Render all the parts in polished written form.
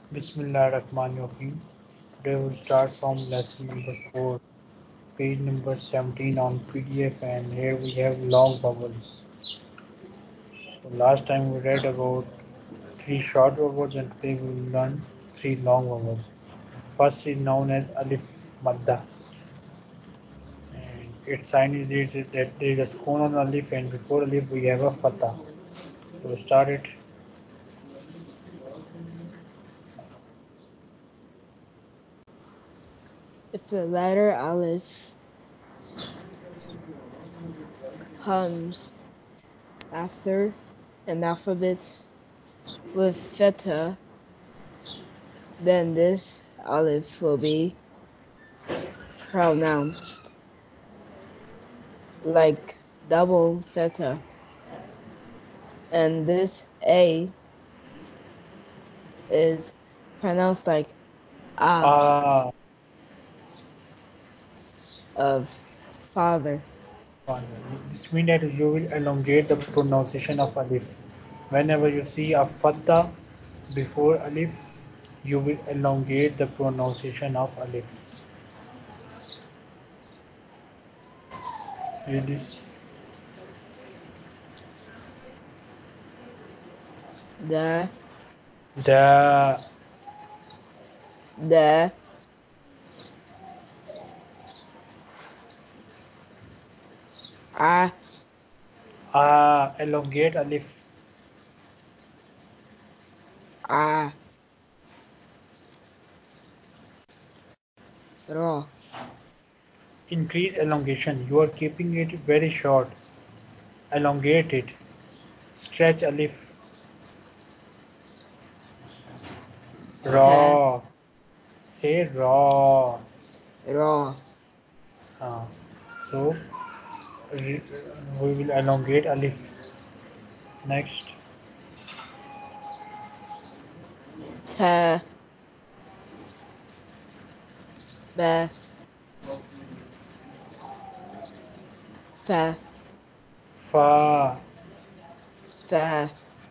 Bismillahirrahmanirrahim. Today we'll start from lesson number 4, page number 17 on PDF, and here we have long vowels. So last time we read about 3 short vowels and today we will learn 3 long vowels. First is known as Alif Madda, and its sign is that there is a sukun on Alif, and before Alif we have a Fatha. So start it. If the letter Aleph comes after an alphabet with theta, then this Aleph will be pronounced like double theta, and this A is pronounced like A Ah, of father. this means that you will elongate the pronunciation of alif. Whenever you see a fatha before alif, you will elongate the pronunciation of alif. Read this. The, The the, A, elongate alif. A, Ro, Increase elongation. You are keeping it very short. Elongate it. Stretch alif. Te, Raw. Say raw. Ro, Uh, so we will elongate alif. Next. Te, Be, Fe, Fa. Fe,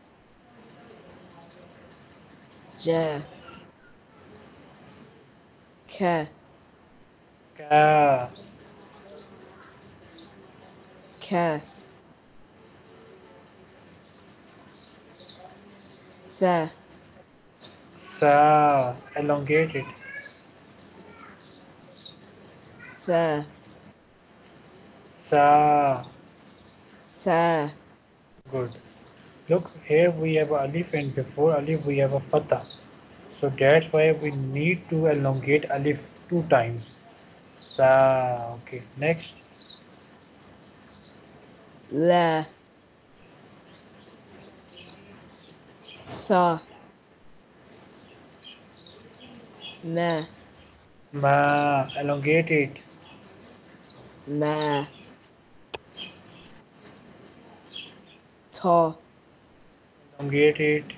Je, Ke, Ka. Ke, Se, Sa. Elongate it. Se, Sa. Se, Good. Look, here we have a alif and before alif we have a fatha. So that's why we need to elongate alif 2 times. Sa. Okay. Next. Le, Sa, Me, Ma. Elongate it. Me, To, Elongate it.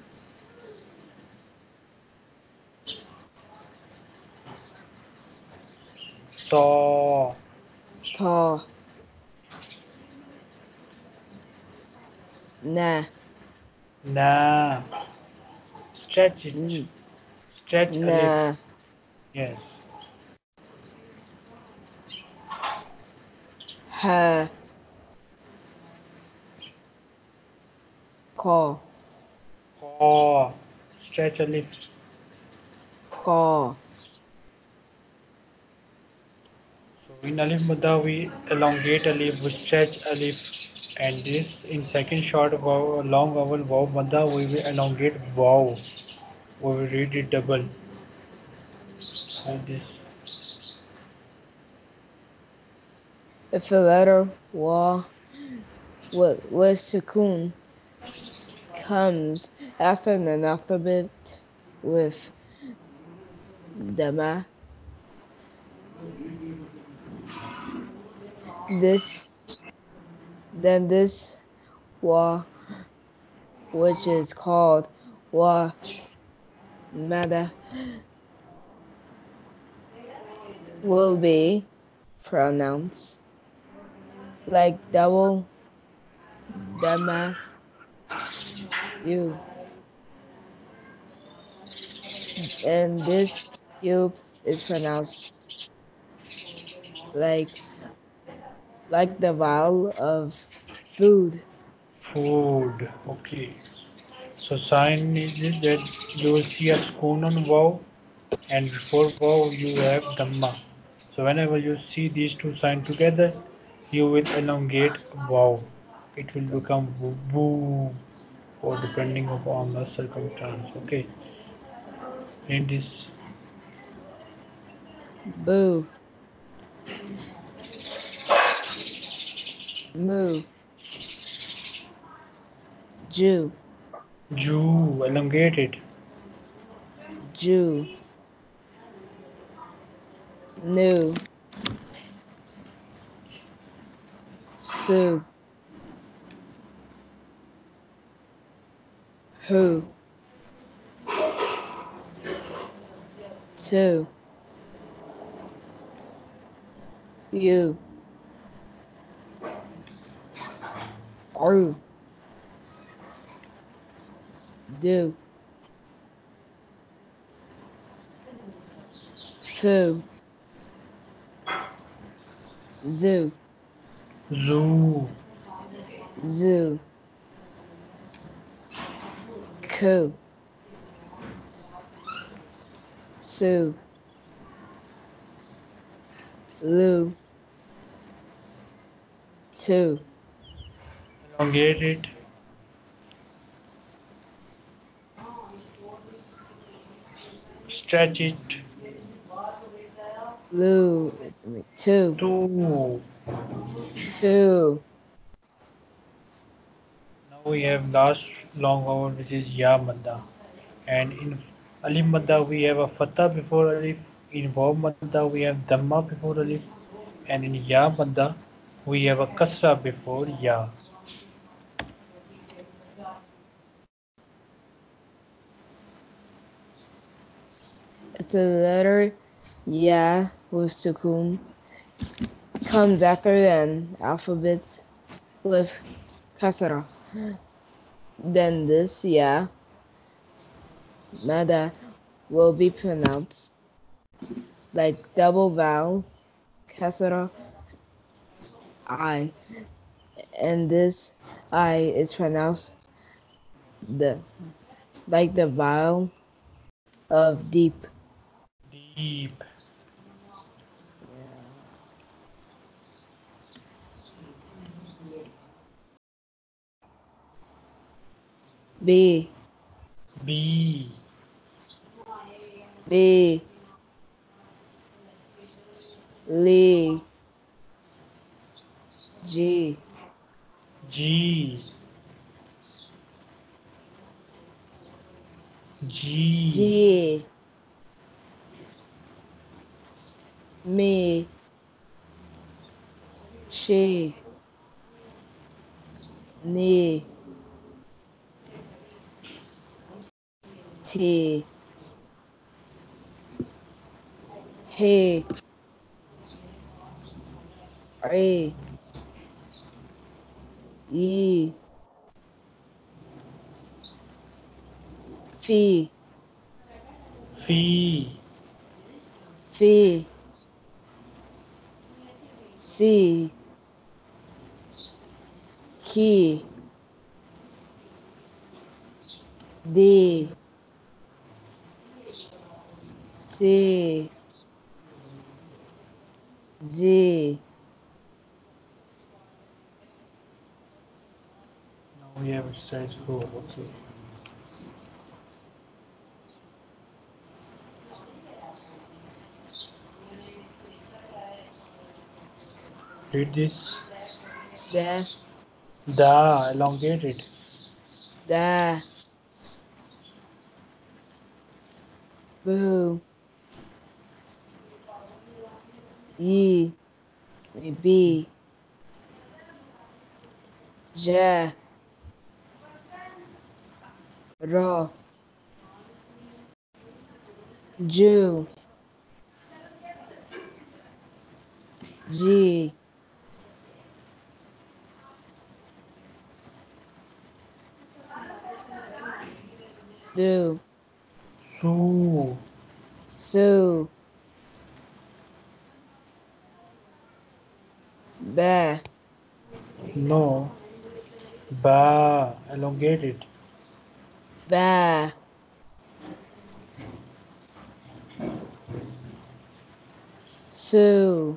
To. To, Ne, Na. Stretch it. N- Stretch alif. Ne, Yes. He, Ko, Ko. Stretch alif. Ko, So in alif mudda we elongate alif, we stretch alif, and this in second short vowel, long vowel vav madda we will elongate vav. We will read it double. Like this. if a letter Wa with Sukun comes after an alphabet with Dama, this, then this Wa, which is called Wa Mada, will be pronounced like double Dama, you. and this cube is pronounced like like the vowel of food. Food. Okay. So sign is that you will see a spoon on wow, and before wow you have dhamma. So whenever you see these two signs together, you will elongate wow. It will become boo, or depending upon the circumstance. Okay. In this Boo, moo, Jew, Jew, elongated. Jew, new, Sue, who, two, you, are, do, foo, zoo, Zoo, zoo, coo, sue, loo, two, elongated. Stretch it. loo, two, Two. two, Now we have last long vowel, which is ya madda. And in alif madda we have a fatha before alif. In vav madda we have dhamma before alif. And in ya madda we have a kasra before ya. the letter yeah with sukoon comes after an alphabet with kasra. Then this yeah mada will be pronounced like double vowel kasra I, and this I is pronounced the like the vowel of deep. Deep. Yeah. B, B. B, Lee, G, G. G. G, me, she, ni, T, he, re, ye, fee, Fee. fee, see, key, D, C, Z, Now we have exercise 4. Okay. Read this. da, Da, elongated. da, boo, ye, B, ja, ra, Jew, G, do, Su. Su. Ba. No. Ba. Elongated. Ba. Su.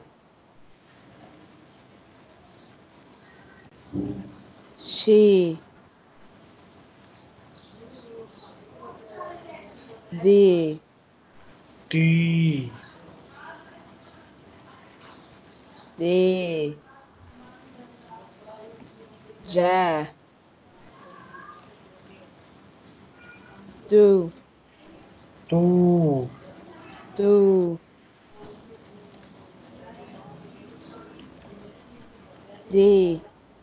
She. The. T. The. Ja. Do. Tu. Do. D.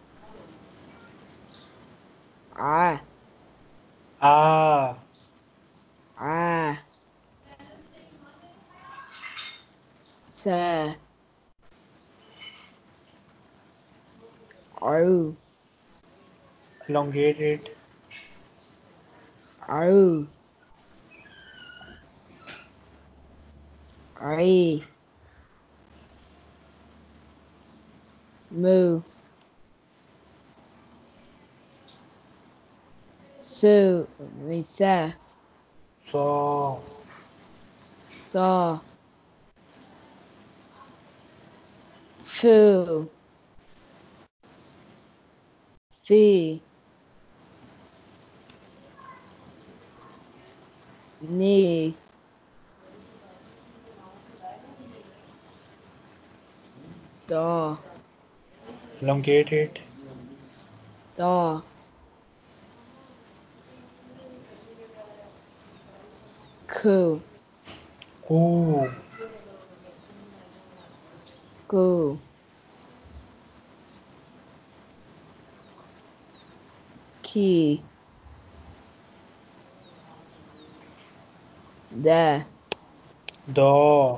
I. A. I. Sa. Au. Elongated. Au. I. Moo. Su. Sa. Saw. Saw. Foo. Fee. Knee. Daw. Elongated. Daw. Coo. Ku. Goo. Key. Da. Da.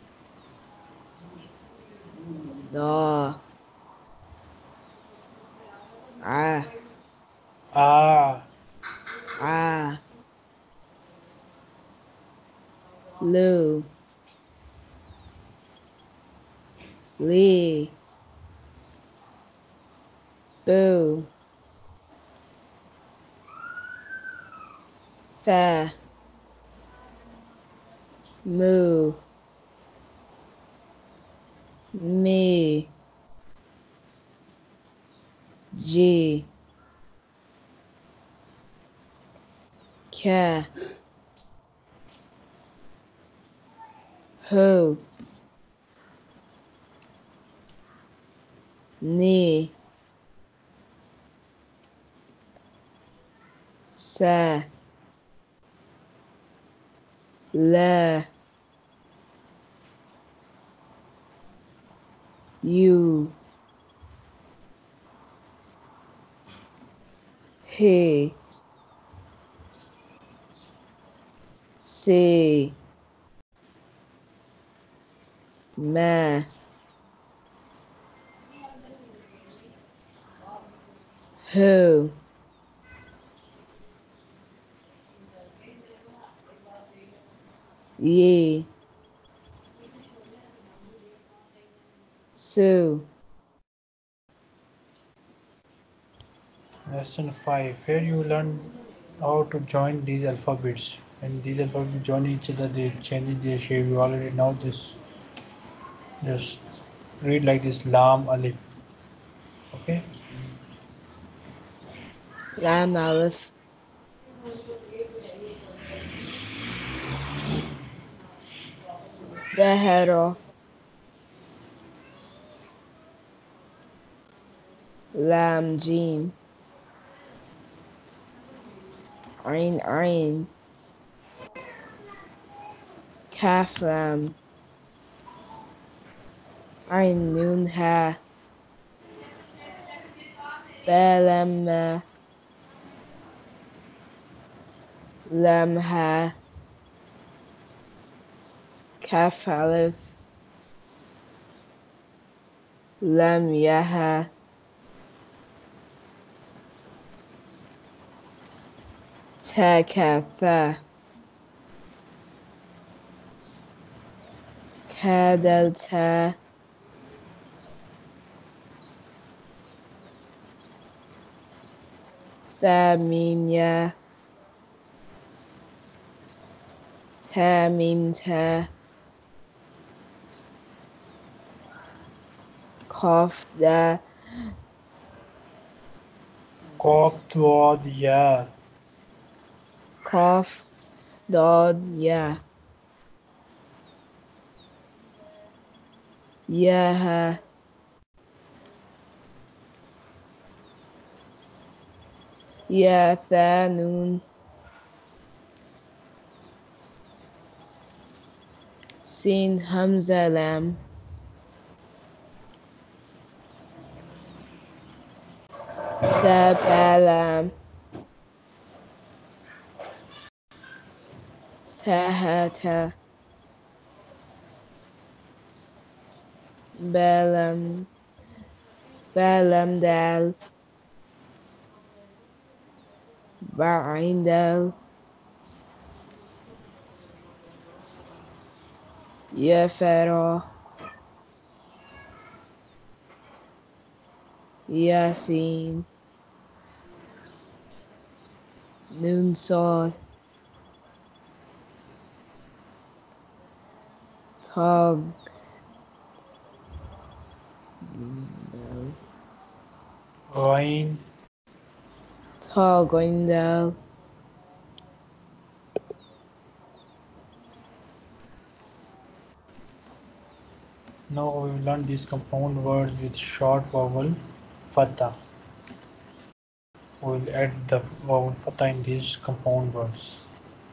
Daw. Ah. A. Ah. Loo. Lee. Boo. Fa. Moo. Me. G. Ca. Who. Knee. Sa. La. You. He. See. Ma. Who. Ye. Sue. Lesson 5. Here you learn how to join these alphabets. When these alphabets join each other, they change their shape. You already know this. Just read like this: Lam, Alif. Okay? Lam Aleph. Behero. Lam Jim. Ain Ain. Kaf Lam. Ain Nun Ha. Balam Ma. Lam Ha. Kaf Aleph. Lam Yaha. Ta Kaf Tha. هدلتا ثمانية ثامنتا كفدا قاف ضاد يا. كف ضاد يا ياها يا ثانون سين همزة لام ثبلم تهتا بلم بلم دال بعندل يفرا ياسين نون صاد تاغ غين. تاغندل Now we will learn these compound words with short vowel fatha. We will add the vowel fatha in these compound words.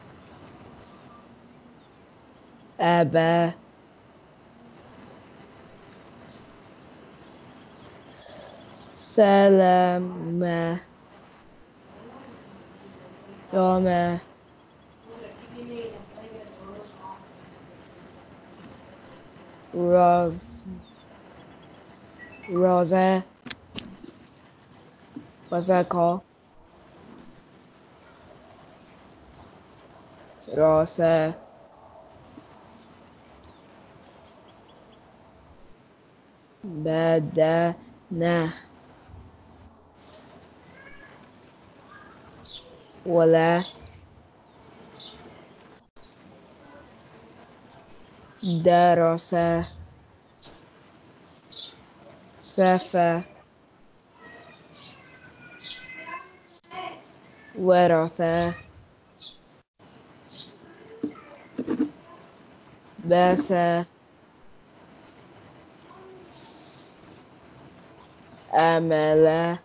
أبا سلامة دامة راز رازة وزكا راسة بدنة ولا دراسة سفة ورثة باسة أمل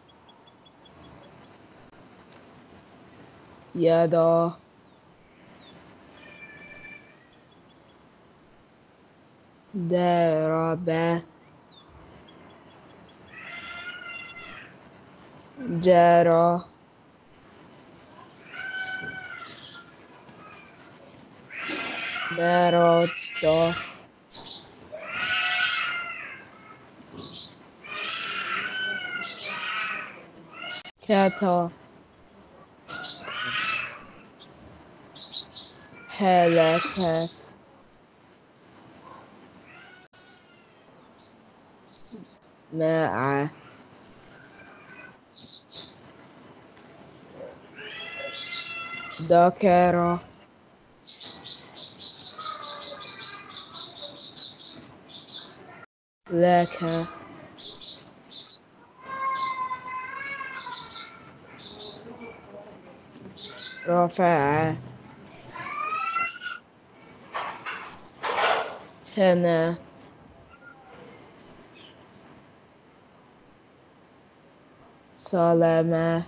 يدا ضرب جرى مرض كتا هلك مع ذكر لك رفع تنا سلامة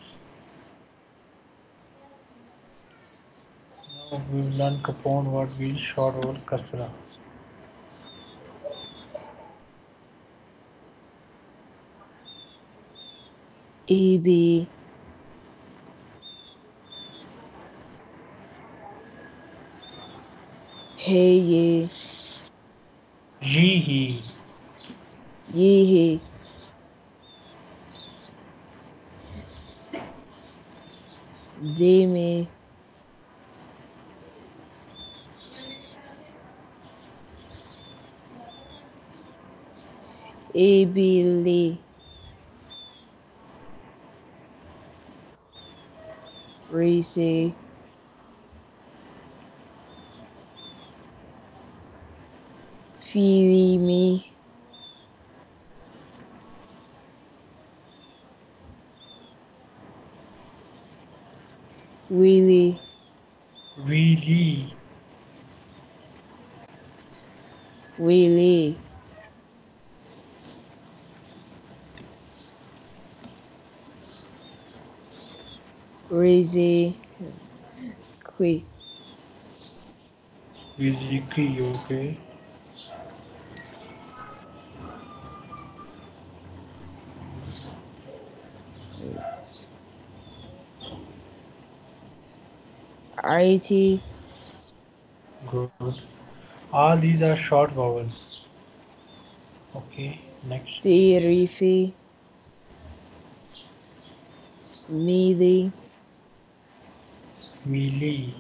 Now we will learn compound word with short vowel kasra. إيبي هي Jihi. يهي ديمي Ebili. Reese. Filimi. Willy. Really. Willy. Reese. Quick. Wiziki, okay. IT. Good. All these are short vowels. Okay, next. Serifi. Mili. Mili.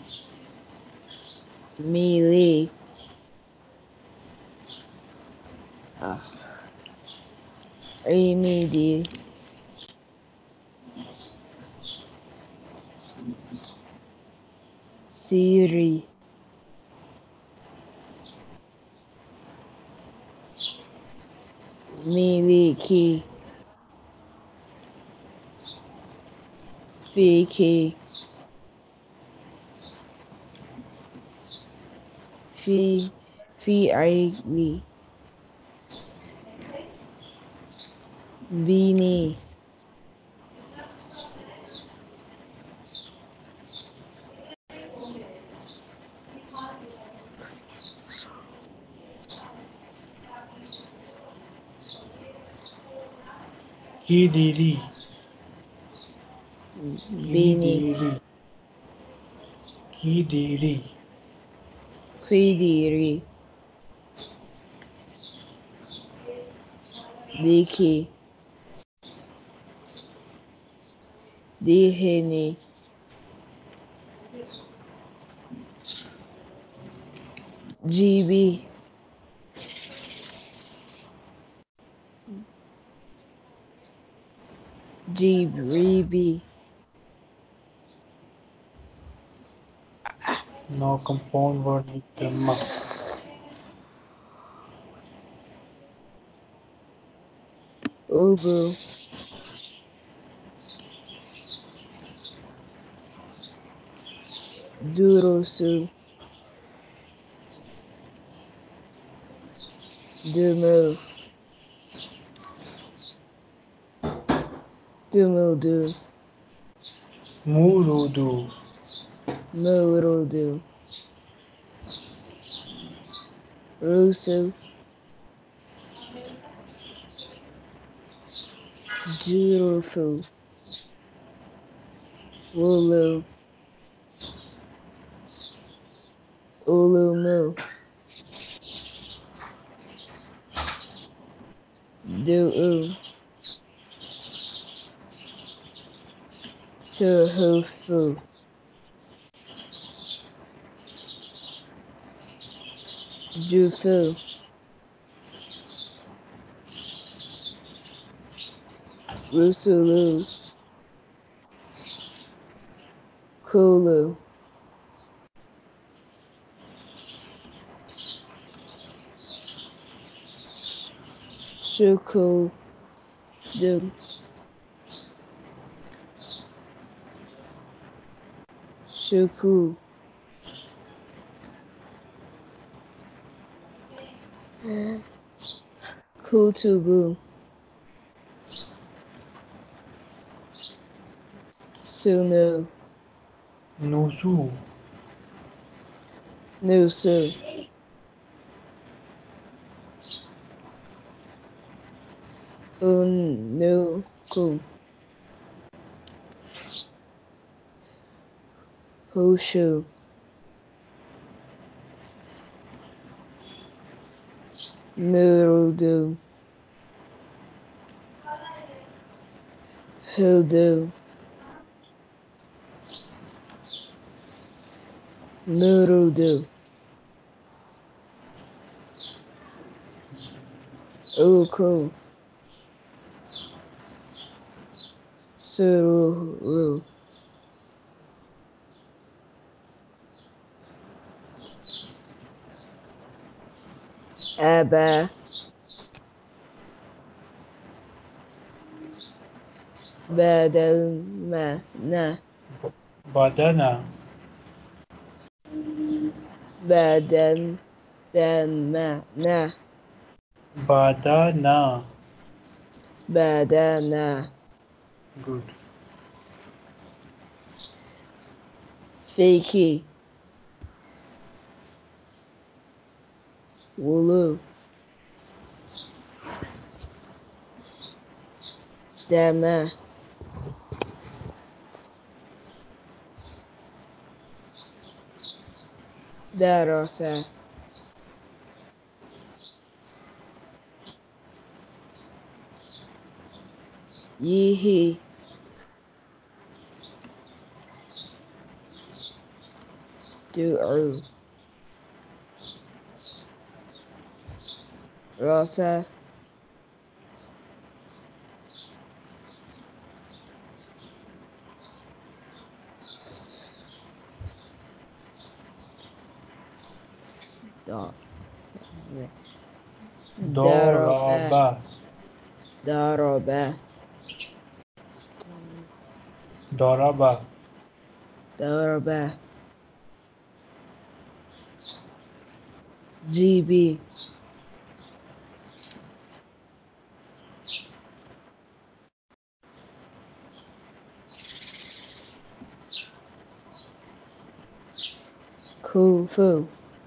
Mili. Emidi. Siri. Miliki. Fiki. Fi'ili. Vini. Kidiri. Bini. Kidiri. Kidiri. Quidiri. Biki. Dihini. GB. Jibribi. Now compound word with Brahma. Ubu. Durusu. Dumu. Dumudu. Murudu. Murudu. Rusu. Jurufu. Wulu. Ulumu. Du'u. Tuhufu. Jufu. Rusulu. Kulu. Shuku. Du. Shuku. Kutubu. Sunu. Nusu. Nusu. Unuku. Hushu. Murudu. Hudu. Murudu. Uku. Sururu. Aba. Badalmana. Badana. Badalmana. Badana. Badana. Good. Fiki. Wulu. Dama. Darosa. Yihi. Du'u. Rosa. Dog. Daroba. Doraba. Daroba. Doraba. Daroba. GB. Kufu.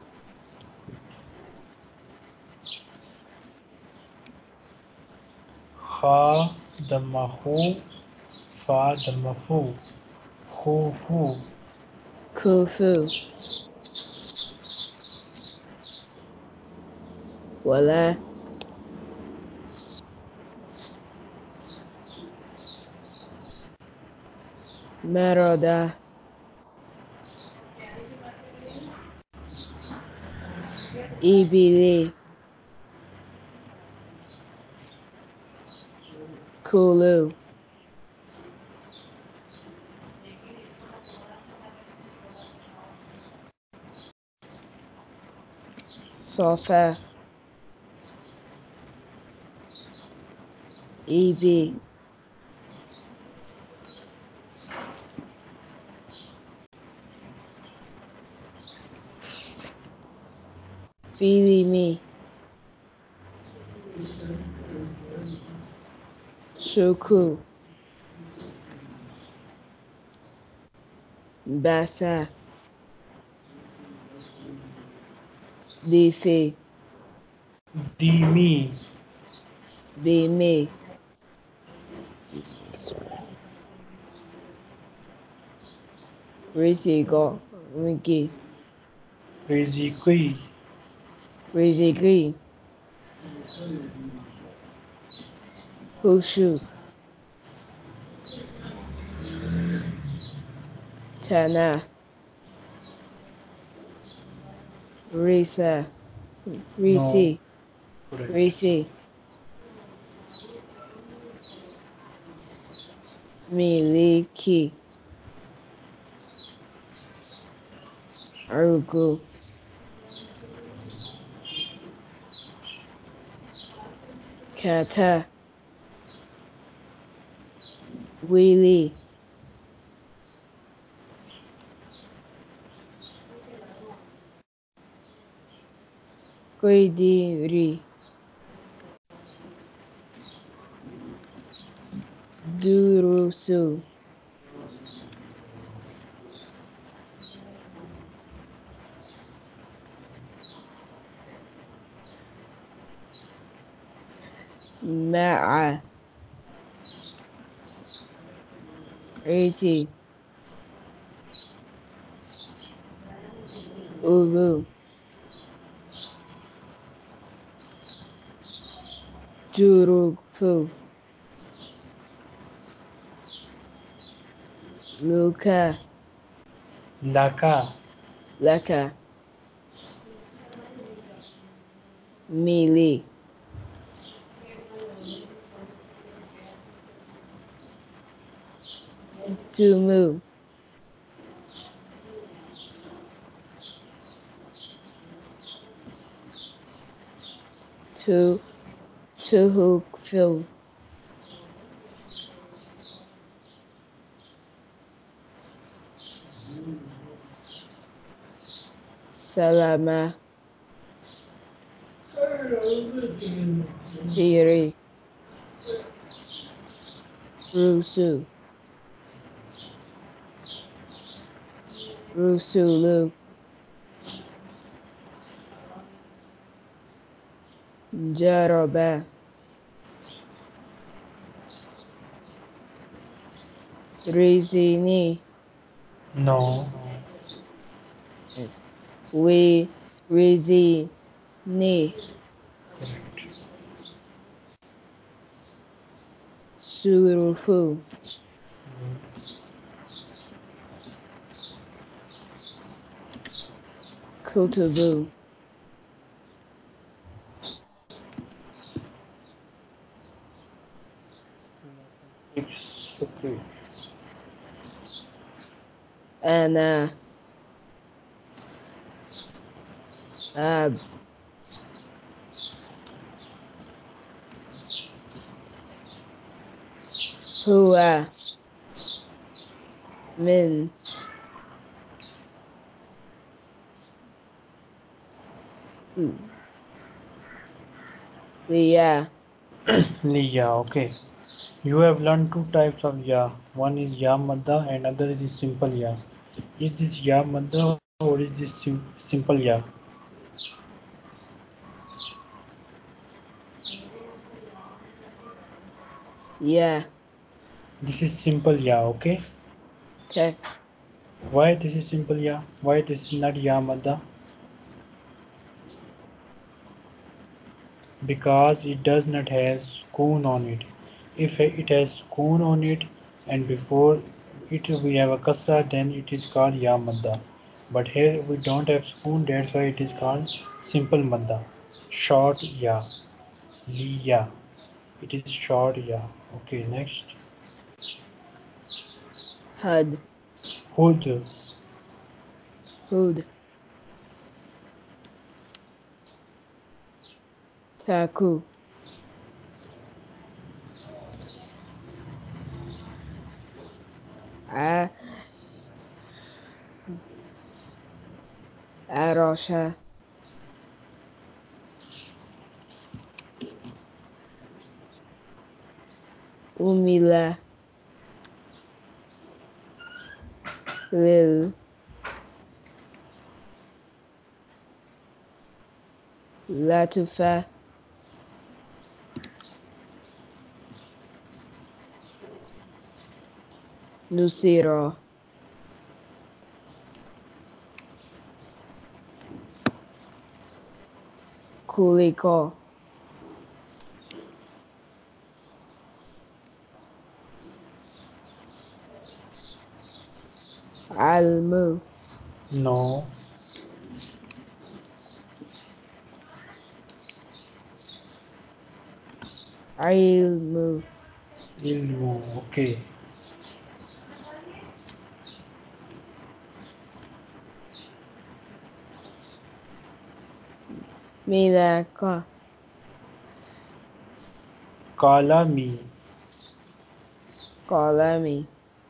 Kha damahu. Fa damafu. Khufu. Kufu. Wala. Meroda. Ibili. Kulu. Sofa. EB. Feely me. Shuku. Basa. Leafy. Dimi. Be me. Rizigo. Rinky. Rizikui. Rizigi. Hushu. Tana. Risa. No. Risi. Correct. Risi. Miliki. Arugu. Kata. Willy. Guidiri. Durusu. Ma'a. 80. Uru. Jurufu. Luka. Laka. Leka. Mili. To move. To hook fill. Salama. Siri. Rusu. Rusulu. Jaroba. Rizini. No. Yes. We Rizini. Surufu. Kultuvu. It's okay. Ana. Ab. Hua. Min. Lia. Yeah, okay. You have learned two types of ya. One is ya madda and other is simple ya. Is this ya madda or is this simple ya? Yeah. This is simple ya, okay? Okay. Why this is simple ya? Why this is not ya madda? Because it does not have sukoon on it. If it has sukoon on it and before it we have a kasra, then it is called ya madda. But here we don't have sukoon, that's why it is called simple madda. Short ya. Liya. It is short ya. Okay, next. Hud. Hud. Hud. Taku. A. Arosha. Umila. Lil. Latufa. Nusiro. Kuliko. Almu. No. Ilmu. Ilmu. Okay. Milaka. Kalami. Kolami.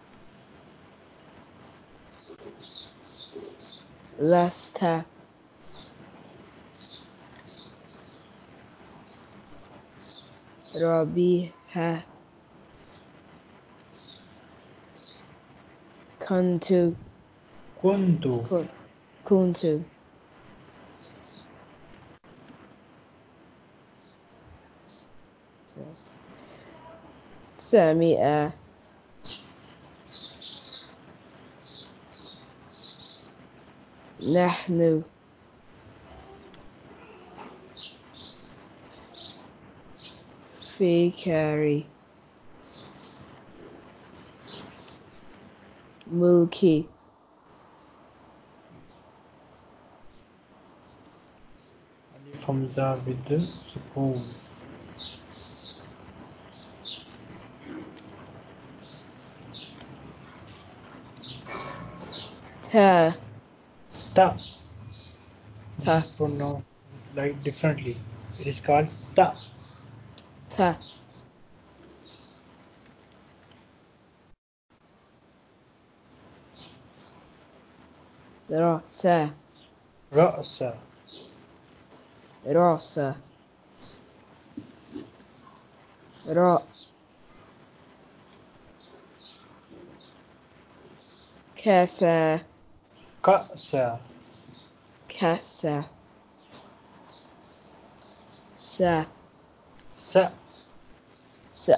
Lasta. Robiha. Kuntu. Kuntu. Kuntu. Samia. نحن. Fikari. Mulki. Alif Hamza with the sukoon. Ta. Ta. This Ta. is pronounced like differently. It is called ta. Ta. Rosa. Rasa. Rosa. Ro. Casa. Kasa. Casa. Sa. Sa. Sa.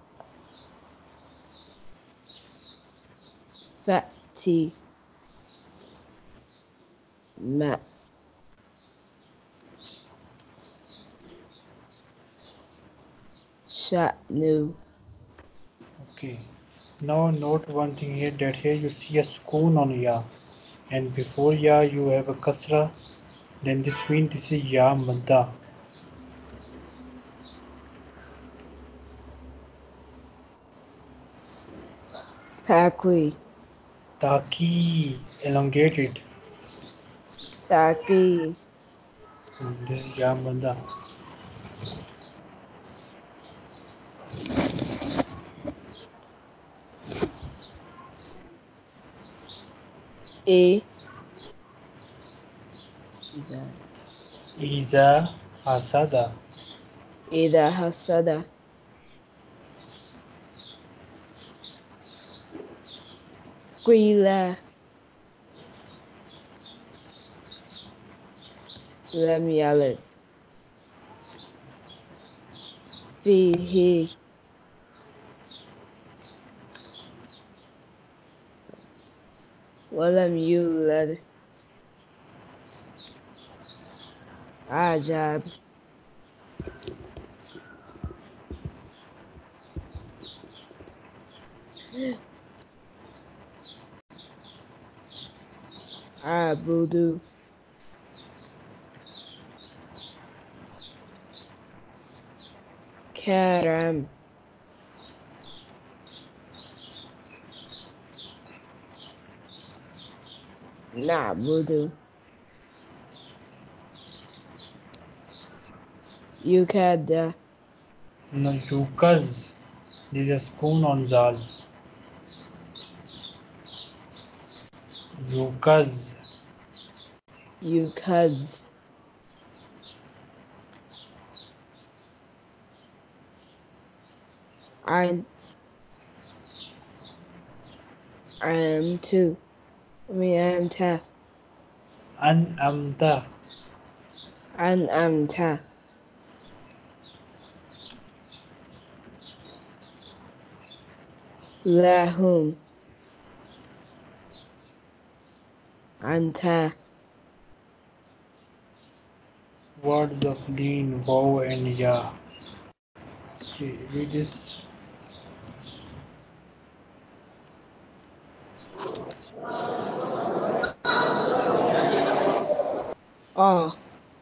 Fatty. Ma. Shatnu. Okay. Now note one thing here, that here you see a spoon on ya, and before ya you have a kasra. Then this means this is ya madda. Taki. Taki. Elongate it. Taki. This is ya madda. E. Iza hasada. إذا حسد. قيل لم يلد. فيه ولم يولد. عجب. عبد. كرم. نعبد. يكاد. No, yukaz. There is a spoon on zal. Yukaz. يكز. عن. عمت. أمت. An amta. أنعمت. لهم. أنت. Words of lean, bow and ya. Okay, read this. آه.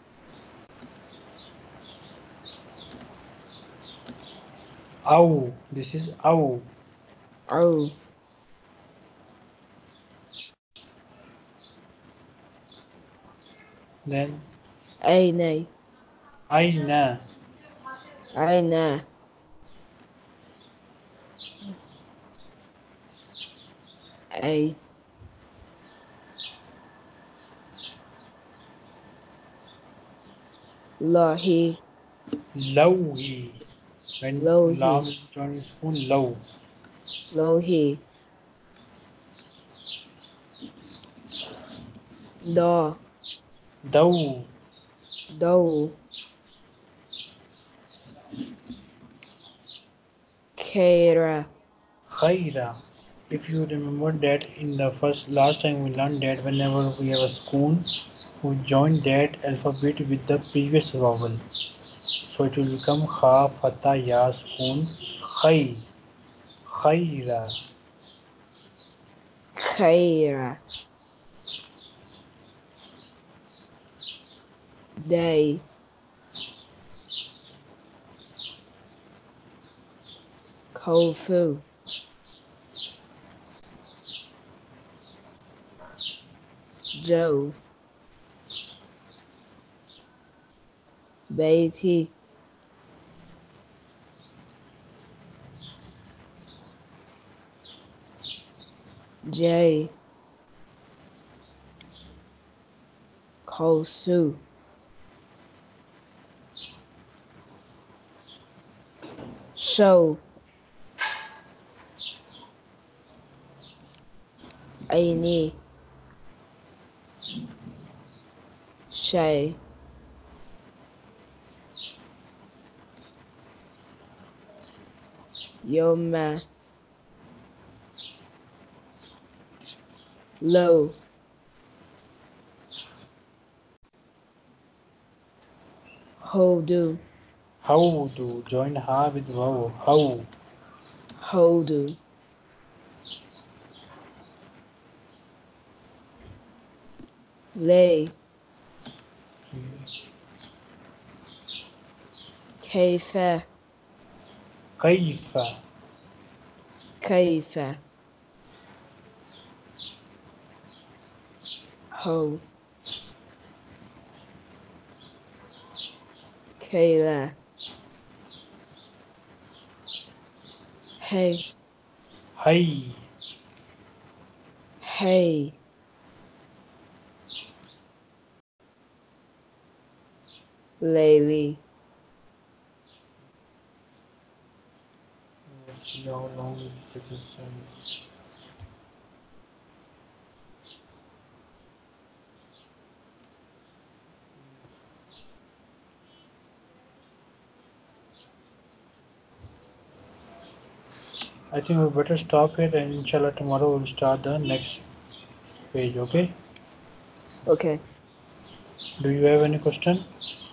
Ow. This is ow. عو. Then أين. aina. أين. أي. الله. Lowhi. When lam لوهي. is joined with spoon, low. لوهي. دا. Dow. دو. كيرا. Khaira. If you remember that in the last time we learned that whenever we have a spoon, we join that alphabet with the previous vowel. So it will become kha, fata, ya, spoon, khai, khaira. خيرا. داي. كوفو. Joe. Beatty. J. Kosu. Show. Aini. Shay. Yoma. Low. Hodu. How do join ha with wow. How. Hodu. Lay. Kaifa. Kaifa. Kaifa. Ho. Kayla. Hey. Hi. Hey. Laylee. Let's see how long it takes to send. I think we better stop here and inshallah tomorrow we'll start the next page, okay? Okay. Do you have any question?